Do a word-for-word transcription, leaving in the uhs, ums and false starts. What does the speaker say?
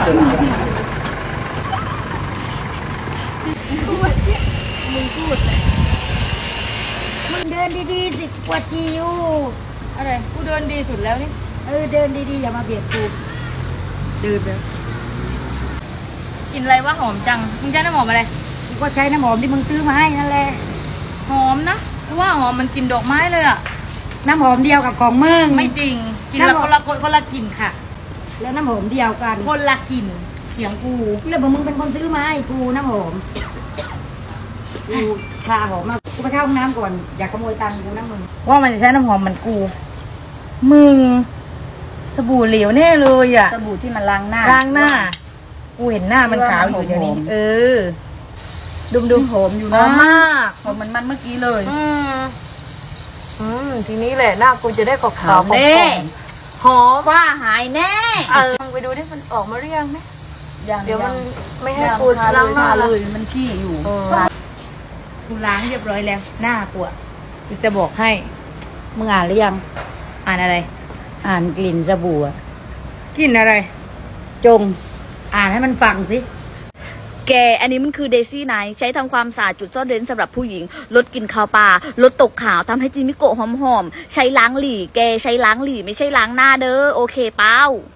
พูดเนี่ยมึงพูดเลยมึงเดินดีๆสิปวดชีอยู่อะไรกูเดินดีสุดแล้วนี่เออเดินดีๆอย่ามาเบียดกูเดินเลยกินอะไรวะหอมจังมึงใช้น้ำหอมอะไรกูก็ใช้น้ำหอมที่มึงซื้อมาให้นั่นแหละหอมนะเพราะว่าหอมมันกลิ่นดอกไม้เลยอะน้ำหอมเดียวกับของมึงไม่จริงกินละคนละคนคนละกลิ่นค่ะแล้วน้ำหอมเดียวกันคนละกลิ่นเถียงกูแล้วมึงเป็นคนซื้อมาให้กูน้ำหอมกูชาหอมมากูไปเข้าห้องน้ำก่อนอยากขโมยตังค์กูนะมึงว่ามันจะใช้น้ำหอมเหมือนกูมึงสบู่เหลวแน่เลยอะสบู่ที่มันล้างหน้าล้างหน้ากูเห็นหน้ามันขาวอยู่เดี๋ยวนี้เออดุมดุมหอมอยู่นะมากหอมมันมันเมื่อกี้เลยอืมอืมทีนี้แหละหน้ากูจะได้ขาวขาวแน่หอมว่าหายแน่เออไปดูที่มันออกมาเรียงไหมเดี๋ยวมันไม่ให้กูล้างหน้าเลยมันขี้อยู่กูล้างเรียบร้อยแล้วหน้ากูกูจะบอกให้มึงอ่านหรือยังอ่านอะไรอ่านกลิ่นสบู่กลิ่นอะไรจงอ่านให้มันฟังสิแกอันนี้มันคือเดซี่ไนท์ใช้ทำความสะอาดจุดซ่อนเร้นสำหรับผู้หญิงลดกลิ่นคาวปลาลดตกขาวทำให้จิมิโกะหอมๆใช้ล้างหลี่แกใช้ล้างหลี่ไม่ใช่ล้างหน้าเด้อโอเคเปล่า